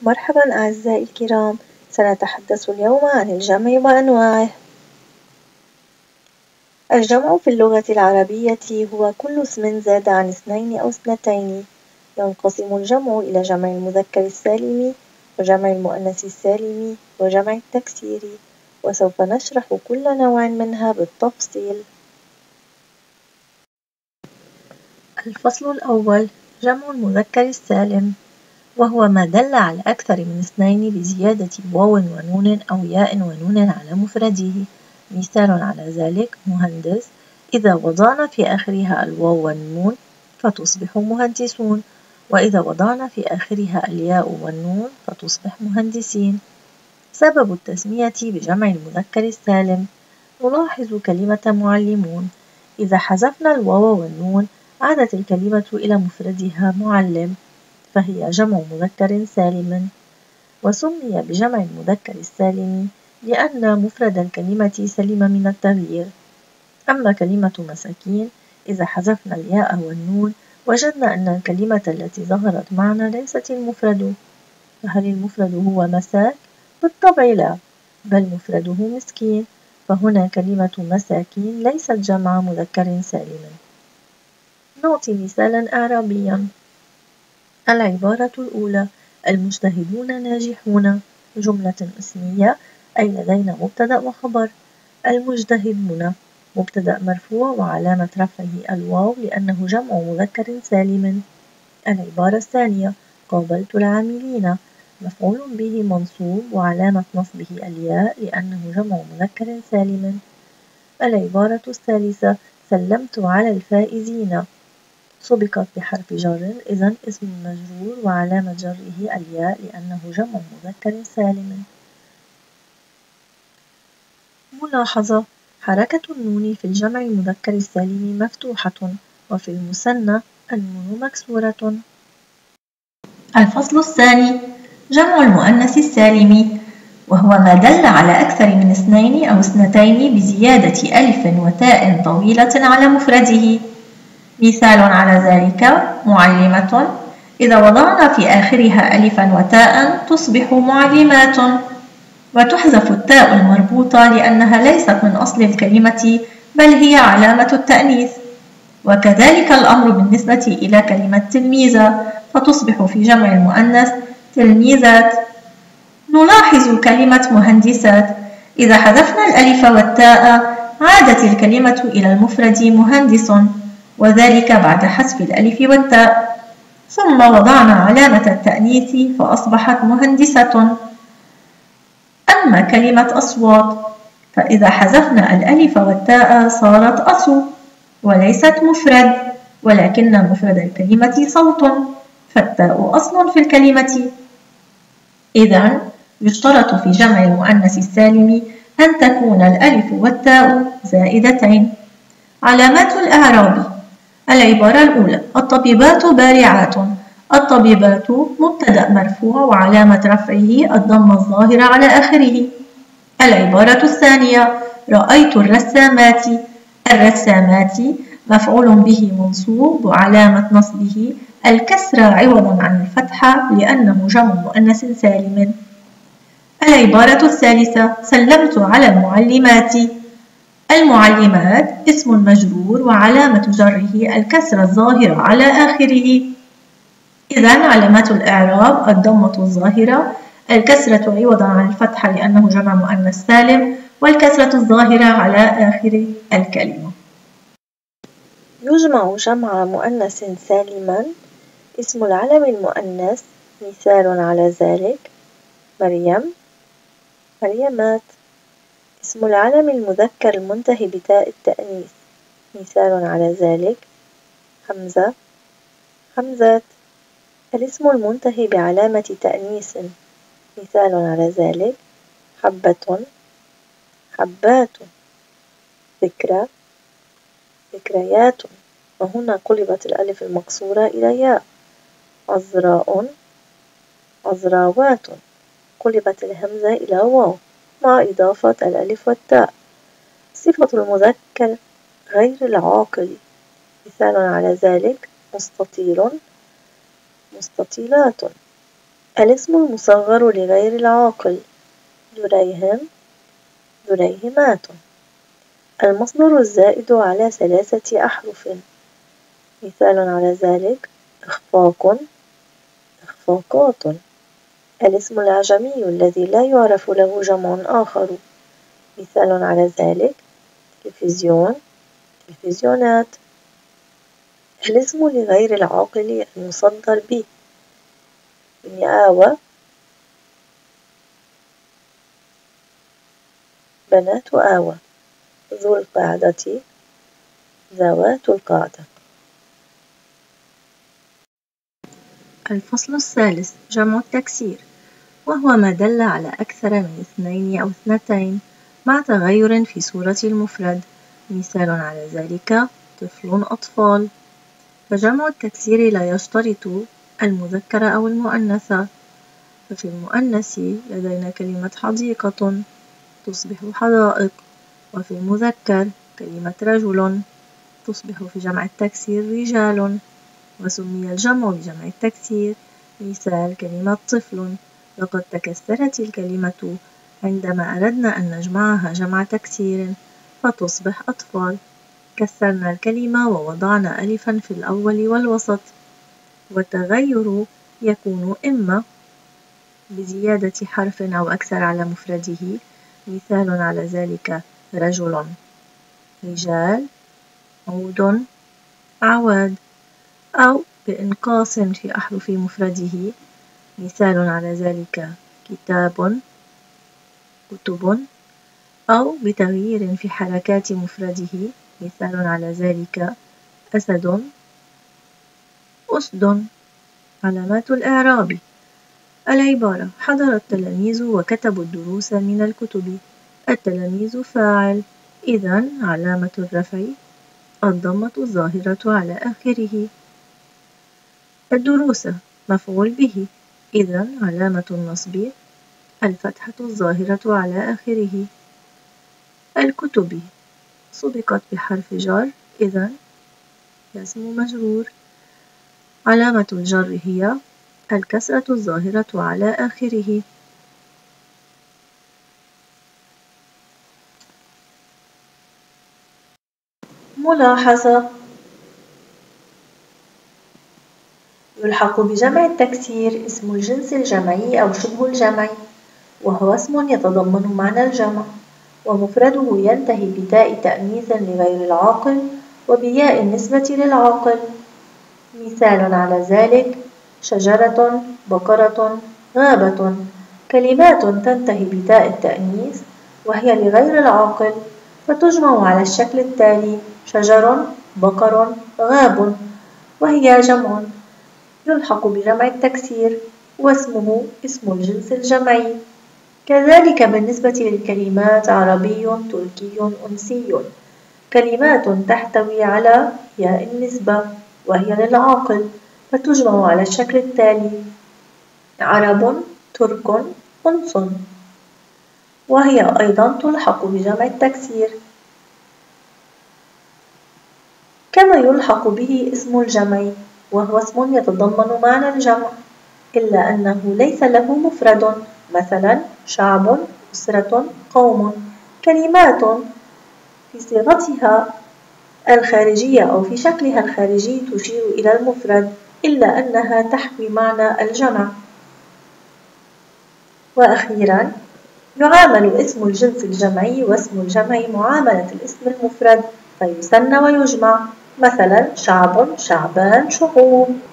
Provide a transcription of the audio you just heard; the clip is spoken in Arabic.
مرحبا أعزائي الكرام، سنتحدث اليوم عن الجمع وأنواعه. الجمع في اللغة العربية هو كل اسم زاد عن اثنين أو اثنتين. ينقسم الجمع إلى جمع المذكر السالم وجمع المؤنث السالم وجمع التكسير، وسوف نشرح كل نوع منها بالتفصيل. الفصل الأول: جمع المذكر السالم، وهو ما دل على أكثر من اثنين بزيادة واو ونون أو ياء ونون على مفرده. مثال على ذلك: مهندس، إذا وضعنا في آخرها الواو والنون فتصبح مهندسون، وإذا وضعنا في آخرها الياء والنون فتصبح مهندسين. سبب التسمية بجمع المذكر السالم: نلاحظ كلمة معلمون، إذا حذفنا الواو والنون عادت الكلمة إلى مفردها معلم، فهي جمع مذكر سالم. وسمي بجمع المذكر السالم لأن مفرد الكلمة سلم من التغيير. أما كلمة مساكين، إذا حذفنا الياء والنون وجدنا أن الكلمة التي ظهرت معنا ليست المفرد. فهل المفرد هو مساك؟ بالطبع لا، بل مفرده مسكين، فهنا كلمة مساكين ليست جمع مذكر سالم. نعطي مثالا إعرابيا. العبارة الأولى: المجتهدون ناجحون، جملة اسمية أي لدينا مبتدأ وخبر. المجتهدون مبتدأ مرفوع وعلامة رفعه الواو لأنه جمع مذكر سالم. العبارة الثانية: قابلت العاملين، مفعول به منصوب وعلامة نصبه الياء لأنه جمع مذكر سالم. العبارة الثالثة: سلمت على الفائزين، سبقت بحرف جر إذن اسم مجرور وعلامة جره الياء لأنه جمع مذكر سالم. ملاحظة: حركة النون في الجمع المذكر السالم مفتوحة، وفي المثنى النون مكسورة. الفصل الثاني: جمع المؤنث السالم، وهو ما دل على أكثر من اثنين أو اثنتين بزيادة ألف وتاء طويلة على مفرده. مثال على ذلك: معلمة، إذا وضعنا في آخرها ألفا وتاء تصبح معلمات. وتحذف التاء المربوطة لأنها ليست من أصل الكلمة بل هي علامة التأنيث. وكذلك الأمر بالنسبة إلى كلمة تلميذة، فتصبح في جمع المؤنث تلميذات. نلاحظ كلمة مهندسات، إذا حذفنا الألف والتاء عادت الكلمة إلى المفرد مهندس، وذلك بعد حذف الألف والتاء، ثم وضعنا علامة التأنيث فأصبحت مهندسة. أما كلمة أصوات، فإذا حذفنا الألف والتاء صارت أصو، وليست مفرد، ولكن مفرد الكلمة صوت، فالتاء أصل في الكلمة. إذن يشترط في جمع المؤنث السالم أن تكون الألف والتاء زائدتين. علامات الإعراب: العبارة الأولى: الطبيبات بارعات، الطبيبات مبتدأ مرفوع وعلامة رفعه الضمة الظاهرة على آخره. العبارة الثانية: رأيت الرسامات، الرسامات مفعول به منصوب وعلامة نصبه الكسرة عوضا عن الفتحة لأنه جمع مؤنث سالم. العبارة الثالثة: سلمت على المعلمات، المعلمات اسم مجرور وعلامة جره الكسرة الظاهرة على آخره. إذن علامات الإعراب: الضمة الظاهرة، الكسرة عوضا عن الفتحة لأنه جمع مؤنث سالم، والكسرة الظاهرة على آخر الكلمة. يجمع جمع مؤنث سالما اسم العلم المؤنث. مثال على ذلك: مريم، مريمات. اسم العلم المذكر المنتهي بتاء التأنيث. مثال على ذلك: حمزة، حمزات. الاسم المنتهي بعلامة تأنيث. مثال على ذلك: حبة، حبات. ذكرى، ذكريات، وهنا قلبت الألف المكسورة إلى ياء. عذراء، عذراوات، قلبت الهمزة إلى واو مع إضافة الألف والتاء. صفة المذكر غير العاقل. مثال على ذلك: مستطيل، مستطيلات. الاسم المصغر لغير العاقل: دريهم، دريهمات. المصدر الزائد على 3 أحرف: مثال على ذلك: إخفاق، إخفاقات. الاسم الأعجمي الذي لا يعرف له جمع آخر: مثال على ذلك: تلفزيون، تلفزيونات. الاسم لغير العاقل المصدر ب: آوى، بنات آوى. ذو القعدة، ذوات القعدة. الفصل الثالث: جمع التكسير، وهو ما دل على أكثر من 2 أو 2 مع تغير في صورة المفرد. مثال على ذلك: طفل، أطفال. فجمع التكسير لا يشترط المذكر أو المؤنث، ففي المؤنث لدينا كلمة حديقة تصبح حدائق، وفي المذكر كلمة رجل تصبح في جمع التكسير رجال. وسمي الجمع بجمع التكسير مثال كلمة طفل، لقد تكسرت الكلمة عندما أردنا أن نجمعها جمع تكسير فتصبح أطفال. كسرنا الكلمة ووضعنا ألفا في الأول والوسط. والتغير يكون إما بزيادة حرف أو أكثر على مفرده، مثال على ذلك: رجل، رجال، عود، أعواد، أو بإنقاص في أحرف مفرده، مثال على ذلك: كتاب، كتب، أو بتغيير في حركات مفرده، مثال على ذلك: أسد، أسد. علامات الإعراب: العبارة: حضر التلاميذ وكتبوا الدروس من الكتب. التلاميذ فاعل، إذن علامة الرفع الضمة الظاهرة على آخره. الدروس مفعول به، إذن علامة النصب الفتحة الظاهرة على آخره. الكتب سبقت بحرف جر، إذن اسم مجرور. علامة الجر هي الكسرة الظاهرة على آخره. ملاحظة: يلحق بجمع التكسير اسم الجنس الجمعي أو شبه الجمعي، وهو اسم يتضمن معنى الجمع، ومفرده ينتهي بتاء تأنيث لغير العاقل وبياء النسبة للعاقل. مثال على ذلك: شجرة، بقرة، غابة. كلمات تنتهي بتاء التأنيث وهي لغير العاقل فتجمع على الشكل التالي: شجر، بقر، غاب، وهي جمع. يلحق بجمع التكسير واسمه اسم الجنس الجمعي. كذلك بالنسبة للكلمات عربي، تركي، أنسي. كلمات تحتوي على ياء النسبة وهي للعاقل فتجمع على الشكل التالي: عرب، ترك، أنس، وهي أيضا تلحق بجمع التكسير. كما يلحق به اسم الجمع وهو اسم يتضمن معنى الجمع إلا أنه ليس له مفرد، مثلا: شعب، أسرة، قوم. كلمات في صيغتها الخارجية أو في شكلها الخارجي تشير إلى المفرد إلا أنها تحوي معنى الجمع. وأخيرا، يعامل اسم الجنس الجمعي واسم الجمع معاملة الاسم المفرد فيثنى ويجمع، مثلا: شعب، شعبان، شعوب.